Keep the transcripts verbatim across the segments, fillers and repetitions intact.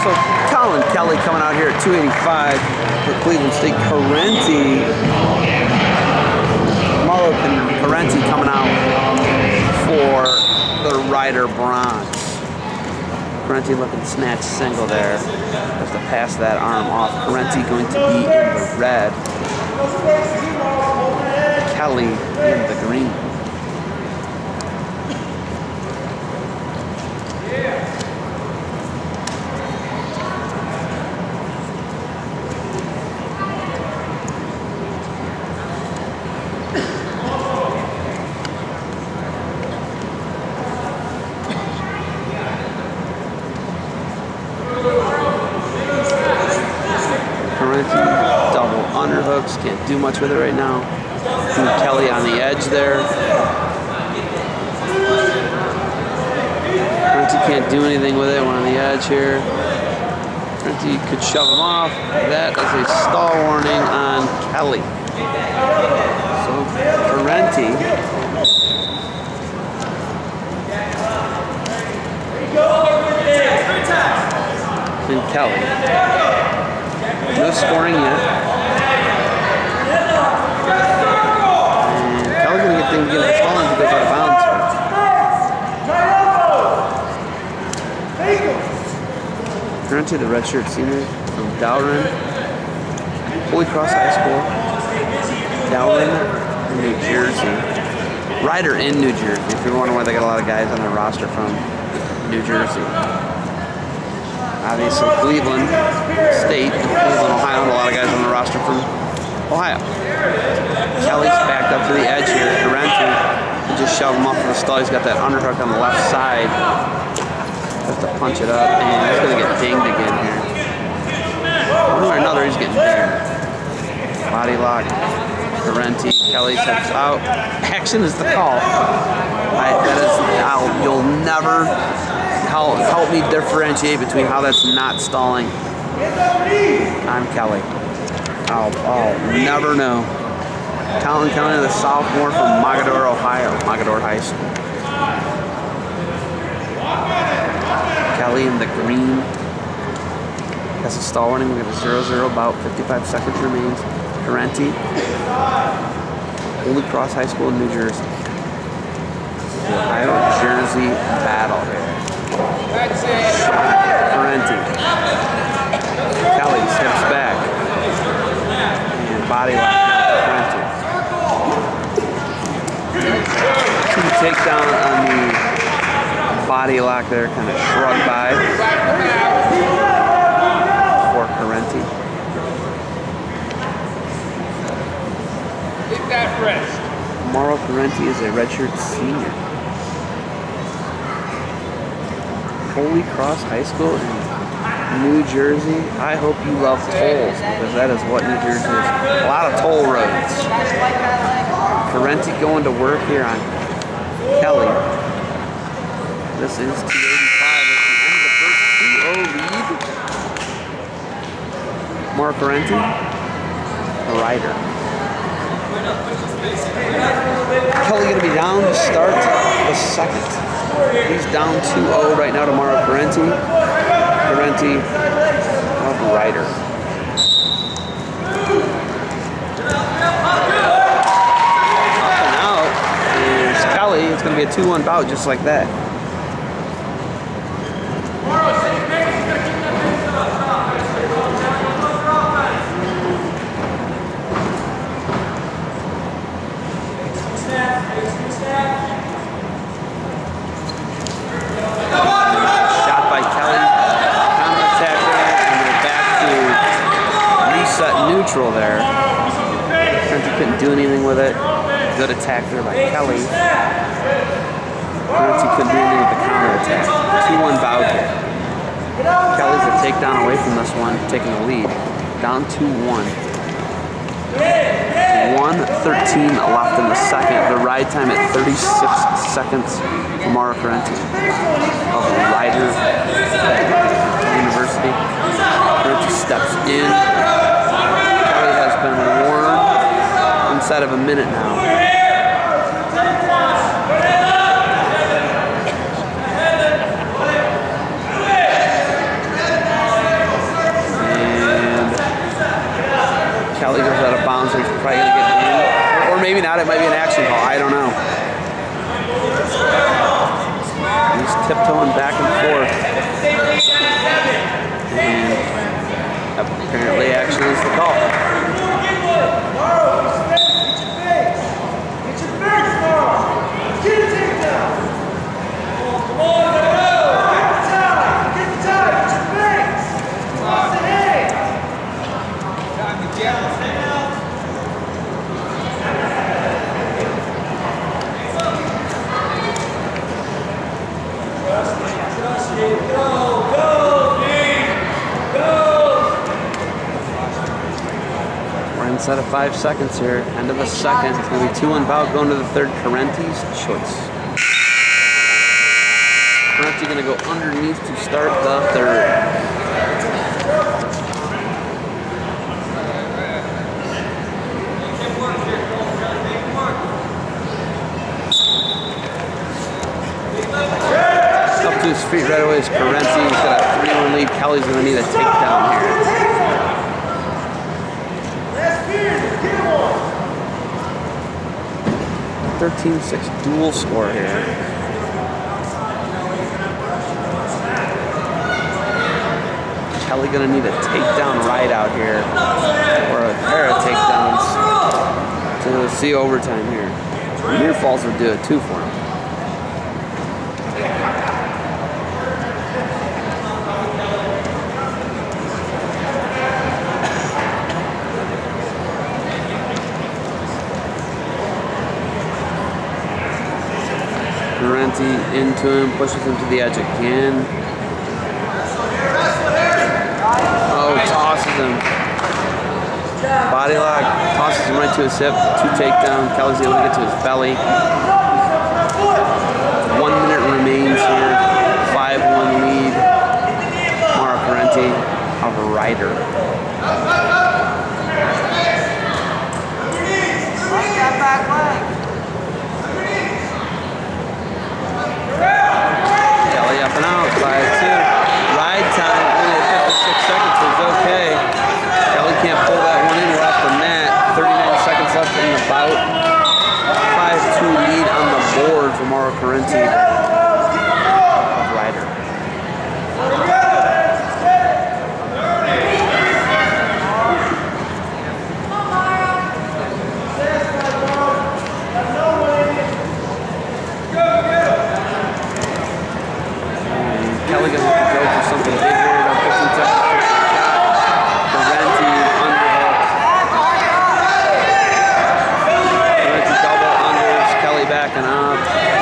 So Colin Kelly coming out here at two eighty-five for Cleveland State. Parenti, Mauro Parenti coming out for the Rider Bronze. Parenti looking snatch single there. Has to pass that arm off. Parenti going to be in the red. Kelly in the green. Double underhooks, can't do much with it right now. Kelly on the edge there. Parenti can't do anything with it, one on the edge here. Parenti could shove him off. That is a stall warning on Kelly. So Parenti and Kelly. No scoring yet. And Kelly's going to get things to get the ball and he goes out of bounds. Parenti, the redshirt senior from Dowrin, Holy Cross High School, Dowrin, New Jersey. Rider in New Jersey, if you're wondering why they got a lot of guys on their roster from New Jersey. Obviously, Cleveland State, Cleveland, Ohio, and a lot of guys on the roster from Ohio. Kelly's backed up to the edge here. Parenti can just shove him off of the stall. He's got that underhook on the left side. Has to punch it up, and he's going to get dinged again here. One way or another, he's getting dinged. Body lock. Parenti. Kelly steps out. Action is the call. I, that is, I'll, you'll never. Help, help me differentiate between how that's not stalling. I'm Kelly. I'll, I'll never know. Colin Kelly, the sophomore from Mogadore, Ohio. Mogadore High School. Kelly in the green. That's a stall warning. We got a zero zero, about fifty-five seconds remains. Parenti. Holy Cross High School in New Jersey. The Ohio Jersey battle here. Parenti. Kelly steps back. And body lock Parenti. Two takedown on the body lock there, kind of shrugged by for Parenti. Leave that rest. Mauro Parenti is a redshirt senior. Holy Cross High School in New Jersey. I hope you love tolls, because that is what New Jersey is. A lot of toll roads. Parenti going to work here on Kelly. This is two eighty-five at the end of the first two oh lead. Mauro Parenti, a rider. Kelly going to be down to start the second. He's down two oh right now to Mauro Parenti. Parenti of Rider. Up and out is Kelly. It's going to be a two one bout just like that. Neutral there. Parenti couldn't do anything with it. Good attack there by Kelly. Parenti couldn't do anything with the counter attack. two one bout here. Kelly's a takedown away from this one, taking the lead. Down two one. one thirteen left in the second. The ride time at thirty-six seconds for Mauro Parenti of Rider University. Parenti steps in. Been warned inside of a minute now. not. It might be an action call. I don't know. He's tiptoeing back and forth. And apparently action is the call. Inside of five seconds here, end of the second. It's going to be two inbound going to the third. Correnti's choice. Correnti going to go underneath to start the third. Up to his feet right away is Correnti. He's got a three one lead. Kelly's going to need a takedown here. thirteen six dual score here. Kelly gonna need a takedown right out here, or a pair of takedowns to see overtime here. Near falls would do it too for him. Correnti into him, pushes him to the edge again. Oh, tosses him. Body lock, tosses him right to his hip. Two takedown. Kelly's able to get to his belly. One minute remains here. five one lead. Mauro Correnti of a rider. Kelly up and out, five two. Ride time, only at fifty-six seconds is okay. Kelly can't pull that one in, we're off the mat. thirty-nine seconds left in the bout. five two lead on the board for Mauro Correnti of rider. Kelly gonna have to go for something big here. About fifteen seconds for the shot. Correnti underhook. Correnti double unders. Kelly backing up.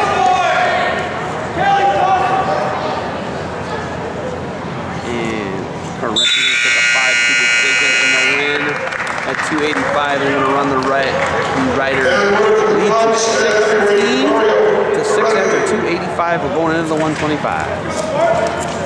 And Correnti gonna take a five two decision in the win at two eighty-five. They're gonna run the right rider lead to sixteen to six after two eighty-five. We're going into the one twenty-five.